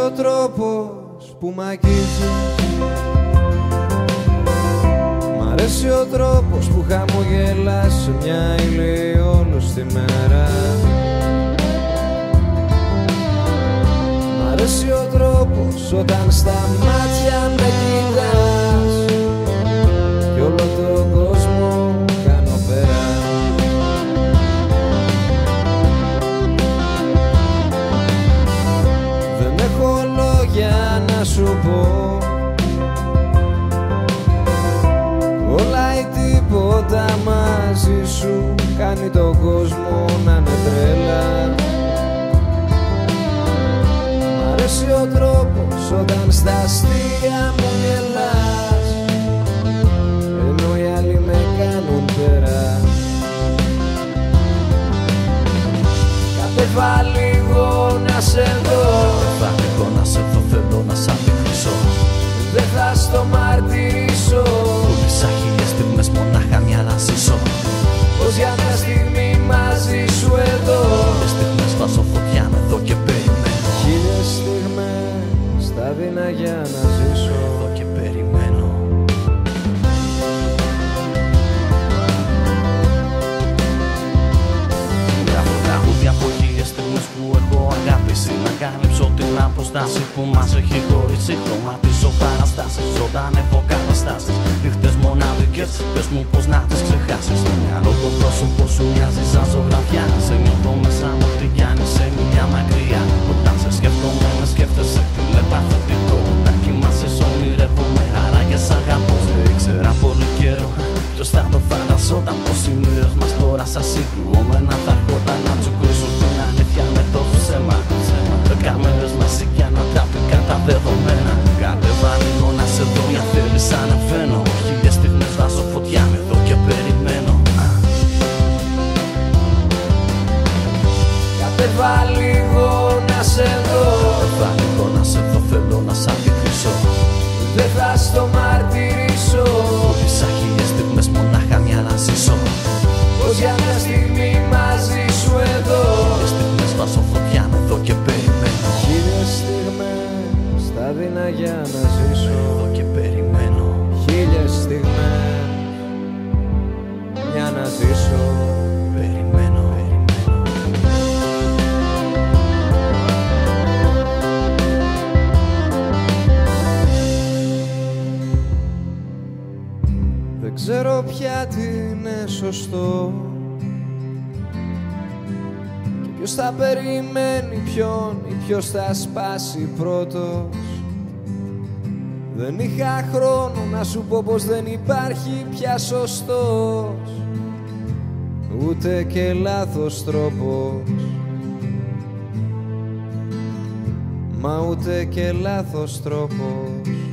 ο τρόπος που μ' αγγίζεις. Μ' αρέσει ο τρόπος που χαμογελάς σε μια ηλιόλουστη μέρα. Μ' αρέσει ο τρόπος όταν στα μάτια με κοιτάς κι όλο τον κόσμο κάνω πέρα. Δεν έχω λόγια να σου πω, όλα ή τίποτα μαζί σου κάνει τον κόσμο να είναι τρέλα. Μ' αρέσει ο τρόπος όταν στα αστεία μου γελάς ενώ οι άλλοι με κάνουν πέρα. Κατέβα λίγο να σε δω, κατέβα λίγο να σε δω, θέλω να σ' αντικρίσω. δεν θα στο μαρτυρήσω, πούλησα χίλιες στιγμές μονάχα μια να ζήσω. πως για μια στιγμή μαζί σου εδώ, χίλιες στιγμές βάζω φωτιά με εδώ και περιμένω. χίλιες στιγμές στα δεινά για να ζήσω. Εδώ και περιμένω. Γράφω τραγούδια από χίλιες στιγμές που έχω αγάπησει, να καλύψω την αποστάση που μας έχει χωρίσει. Χρωματίζω παραστάσεις, ζωντανεύω καταστάσεις, νύχτες μοναδικές, πες μου πως να τις ξεχάσεις. Στο μυαλό το πρόσωπο σου μοιάζει σαν ζωγραφιά, σε νιώθω μέσα μου ό,τι κάνει σε μια μακριά. Όταν σε σκέφτομαι με σκέφτεσαι τηλεπαθητικό, να κοιμάσαι ονειρεύομαι χαρά και σ' αγαπώ. Δεν ήξερα πολύ καιρό ποιος θα το φανταζόταν, πως οι μοίρες μας τώρα σαν συγκρουόμενα θα έρχονταν να τσουκρίσουν την αλήθεια με το ψέμα. 10 μέρες μαζί για να τα πει κατά δεδομένα. Κατέβα λίγο να σε δω, για θέλεις ανεβαίνω. Χίλιες στιγμές βάζω φωτιά με εδώ και περιμένω. Κατέβα λίγο να σε δω, κατέβα λίγο να σε δω, θέλω να σ' αντικρίσω. δεν θα στο μαρτυρήσω, πούλησα χίλιες στιγμές μονάχα μια να ζήσω. πως για μια στιγμή μαζί σου εδώ, χίλιες στιγμές βάζω φωτιά με εδώ και περιμένω. χίλιες στιγμές στα δεινά για να ζήσω. Εδώ και περιμένω. Χίλιες στιγμές για να ζήσω. Περιμένω. Δεν ξέρω πια τι είναι σωστό και ποιος θα περιμένει ποιον ή ποιος θα σπάσει πρώτος. Δεν είχα χρόνο να σου πω πως δεν υπάρχει πια σωστός ούτε και λάθος τρόπος, μα ούτε και λάθος τρόπος.